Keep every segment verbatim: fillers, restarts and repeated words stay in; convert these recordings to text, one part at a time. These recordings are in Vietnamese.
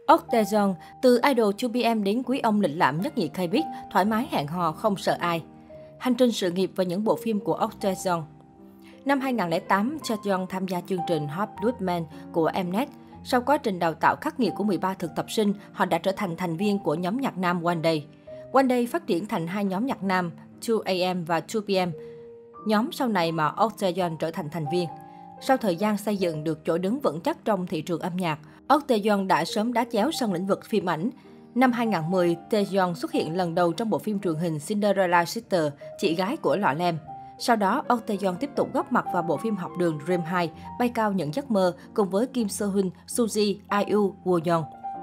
Ok Tae-yeon, từ idol hai pê em đến quý ông lịch lãm nhất nhì K-pop, thoải mái hẹn hò không sợ ai. Hành trình sự nghiệp và những bộ phim của Ok Tae-yeon. Năm hai không không tám, Tae-yeon tham gia chương trình Hot Blood Man của Mnet. Sau quá trình đào tạo khắc nghiệt của mười ba thực tập sinh, họ đã trở thành thành viên của nhóm nhạc nam One Day. One Day phát triển thành hai nhóm nhạc nam hai a em và hai pê em. Nhóm sau này mà Ok Tae-yeon trở thành thành viên. Sau thời gian xây dựng được chỗ đứng vững chắc trong thị trường âm nhạc, Ok Tae-yeon đã sớm đá chéo sang lĩnh vực phim ảnh. Năm hai không một không, Tae-yeon xuất hiện lần đầu trong bộ phim truyền hình Cinderella Sister, chị gái của lọ lem. Sau đó, Ok Tae-yeon tiếp tục góp mặt vào bộ phim học đường Dream hai, Bay cao những giấc mơ, cùng với Kim Seo-hun, Suzy, ai-yu, Woo-yeon.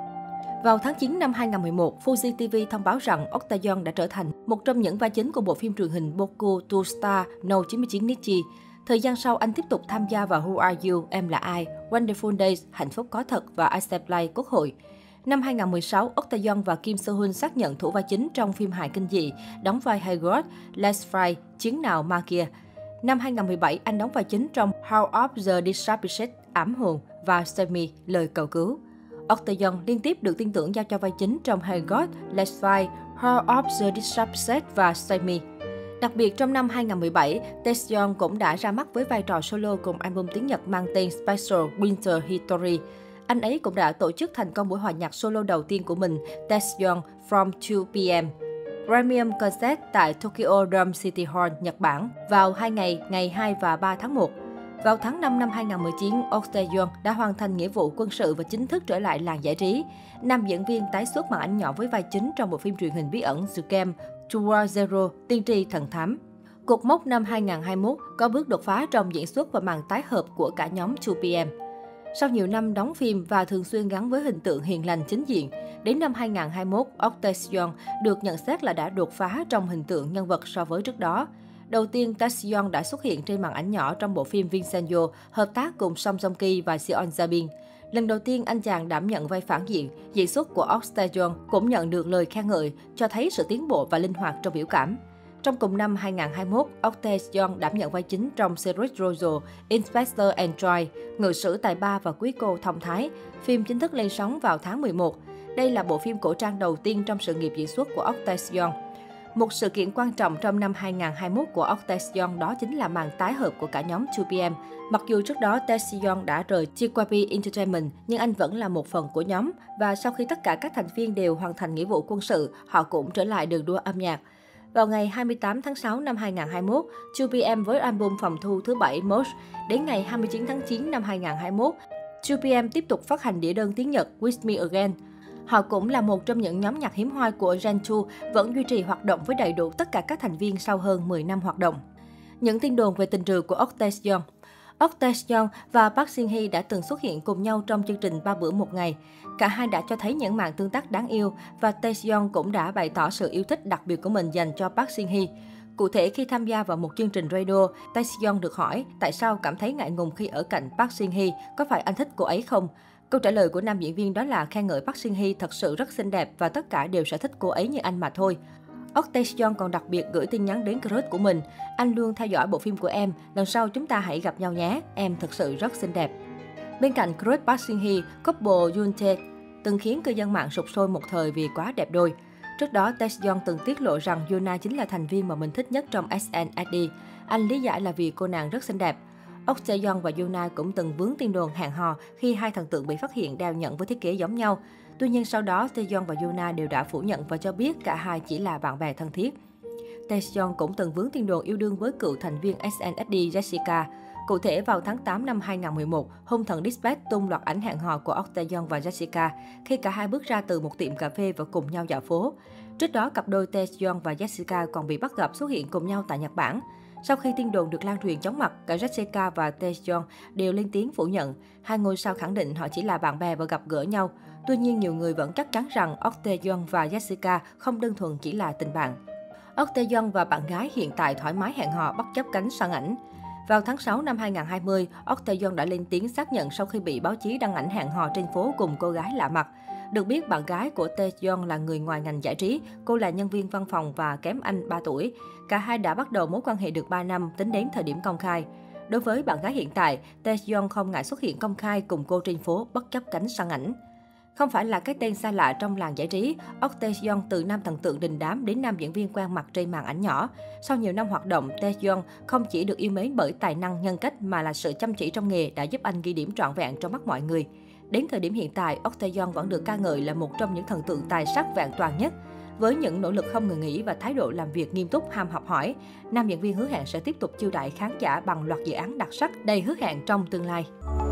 Vào tháng chín năm hai không một một, Fuji ti vi thông báo rằng Ok Tae-yeon đã trở thành một trong những vai chính của bộ phim truyền hình Boku to Star No chín mươi chín Nichi. Thời gian sau, anh tiếp tục tham gia vào Who Are You, Em là ai, Wonderful Days, Hạnh phúc có thật và I Say Play Quốc hội. Năm hai không một sáu, Ok Tae-yeon và Kim Seo-hun xác nhận thủ vai chính trong phim hài kinh dị, đóng vai Haegod, Let's Fly, Chiến nào ma kia. Năm hai không một bảy, anh đóng vai chính trong House of the Disappeared, Ám hồn và Semi, Lời cầu cứu. Ok Tae-yeon liên tiếp được tin tưởng giao cho vai chính trong Haegod, Let's Fly, House of the Disappeared và Semi. Đặc biệt, trong năm hai không một bảy, Tae-yeon cũng đã ra mắt với vai trò solo cùng album tiếng Nhật mang tên Special Winter History. Anh ấy cũng đã tổ chức thành công buổi hòa nhạc solo đầu tiên của mình, Tae-yeon from hai pê em. Premium Concert tại Tokyo Dome City Hall, Nhật Bản vào hai ngày, ngày hai và ba tháng một. Vào tháng năm năm hai không một chín, Ok Tae-yeon đã hoàn thành nghĩa vụ quân sự và chính thức trở lại làng giải trí. Nam diễn viên tái xuất màn ảnh nhỏ với vai chính trong bộ phim truyền hình bí ẩn The Game, Tour Zero, Tiên tri thần thám. Cột mốc năm hai không hai mốt có bước đột phá trong diễn xuất và màn tái hợp của cả nhóm hai pê em. Sau nhiều năm đóng phim và thường xuyên gắn với hình tượng hiền lành chính diện, đến năm hai không hai mốt, Ok Tae-yeon được nhận xét là đã đột phá trong hình tượng nhân vật so với trước đó. Đầu tiên, Tae-yeon đã xuất hiện trên màn ảnh nhỏ trong bộ phim Vincenzo, hợp tác cùng Song Joong Ki và Seon Ja-bin. Lần đầu tiên, anh chàng đảm nhận vai phản diện, diễn xuất của Ok Tae-yeon cũng nhận được lời khen ngợi, cho thấy sự tiến bộ và linh hoạt trong biểu cảm. Trong cùng năm hai không hai mốt, Ok Tae-yeon đảm nhận vai chính trong series Rojo, Inspector Android, Ngự sử tài ba và quý cô thông thái. Phim chính thức lên sóng vào tháng mười một. Đây là bộ phim cổ trang đầu tiên trong sự nghiệp diễn xuất của Ok Tae-yeon. Một sự kiện quan trọng trong năm hai không hai mốt của Ok Tae-yeon đó chính là màn tái hợp của cả nhóm hai pê em. Mặc dù trước đó Tae-yeon đã rời gi quy pê Entertainment, nhưng anh vẫn là một phần của nhóm. Và sau khi tất cả các thành viên đều hoàn thành nghĩa vụ quân sự, họ cũng trở lại đường đua âm nhạc. Vào ngày hai mươi tám tháng sáu năm hai không hai mốt, hai pê em với album phòng thu thứ bảy Mosh. Đến ngày hai mươi chín tháng chín năm hai không hai mốt, hai pê em tiếp tục phát hành đĩa đơn tiếng Nhật With Me Again. Họ cũng là một trong những nhóm nhạc hiếm hoi của Gen hai, vẫn duy trì hoạt động với đầy đủ tất cả các thành viên sau hơn mười năm hoạt động. Những tin đồn về tình trường của Ok Tae-yeon. Ok Tae-yeon và Park Shin-hye đã từng xuất hiện cùng nhau trong chương trình Ba bữa một ngày. Cả hai đã cho thấy những màn tương tác đáng yêu và Tae-yeon cũng đã bày tỏ sự yêu thích đặc biệt của mình dành cho Park Shin-hye. Cụ thể, khi tham gia vào một chương trình radio, Tae-yeon được hỏi tại sao cảm thấy ngại ngùng khi ở cạnh Park Shin-hye, có phải anh thích cô ấy không? Câu trả lời của nam diễn viên đó là khen ngợi Park Shin-hye thật sự rất xinh đẹp và tất cả đều sẽ thích cô ấy như anh mà thôi. Ok Tae-yeon còn đặc biệt gửi tin nhắn đến crush của mình. Anh luôn theo dõi bộ phim của em, lần sau chúng ta hãy gặp nhau nhé, em thật sự rất xinh đẹp. Bên cạnh crush Park Shin-hye, couple Yoon Tae từng khiến cư dân mạng sục sôi một thời vì quá đẹp đôi. Trước đó, Tae-yeon từng tiết lộ rằng Yuna chính là thành viên mà mình thích nhất trong ét en ét đê. Anh lý giải là vì cô nàng rất xinh đẹp. Ok Tae-yeon và Yuna cũng từng vướng tin đồn hẹn hò khi hai thần tượng bị phát hiện đeo nhẫn với thiết kế giống nhau. Tuy nhiên sau đó, Tae-yeon và Yuna đều đã phủ nhận và cho biết cả hai chỉ là bạn bè thân thiết. Tae-yeon cũng từng vướng tin đồn yêu đương với cựu thành viên ét en ét đê Jessica. Cụ thể, vào tháng tám năm hai không một một, hung thần Dispatch tung loạt ảnh hẹn hò của Ok Tae-yeon và Jessica khi cả hai bước ra từ một tiệm cà phê và cùng nhau dạo phố. Trước đó, cặp đôi Tae-yeon và Jessica còn bị bắt gặp xuất hiện cùng nhau tại Nhật Bản. Sau khi tin đồn được lan truyền chóng mặt, cả Jessica và Tae-yeon đều lên tiếng phủ nhận. Hai ngôi sao khẳng định họ chỉ là bạn bè và gặp gỡ nhau. Tuy nhiên, nhiều người vẫn chắc chắn rằng Ok Tae-yeon và Jessica không đơn thuần chỉ là tình bạn. Ok Tae-yeon và bạn gái hiện tại thoải mái hẹn hò bất chấp cánh săn ảnh. Vào tháng sáu năm hai không hai không, Ok Tae-yeon đã lên tiếng xác nhận sau khi bị báo chí đăng ảnh hẹn hò trên phố cùng cô gái lạ mặt. Được biết, bạn gái của Tae-yeon là người ngoài ngành giải trí, cô là nhân viên văn phòng và kém anh ba tuổi. Cả hai đã bắt đầu mối quan hệ được ba năm tính đến thời điểm công khai. Đối với bạn gái hiện tại, Tae-yeon không ngại xuất hiện công khai cùng cô trên phố bất chấp cánh săn ảnh. Không phải là cái tên xa lạ trong làng giải trí, Ok Tae-yeon từ nam thần tượng đình đám đến nam diễn viên quen mặt trên màn ảnh nhỏ. Sau nhiều năm hoạt động, Tae-yeon không chỉ được yêu mến bởi tài năng, nhân cách mà là sự chăm chỉ trong nghề đã giúp anh ghi điểm trọn vẹn trong mắt mọi người. Đến thời điểm hiện tại, Ok Tae-yeon vẫn được ca ngợi là một trong những thần tượng tài sắc vẹn toàn nhất. Với những nỗ lực không ngừng nghỉ và thái độ làm việc nghiêm túc, ham học hỏi, nam diễn viên hứa hẹn sẽ tiếp tục chiêu đãi khán giả bằng loạt dự án đặc sắc đầy hứa hẹn trong tương lai.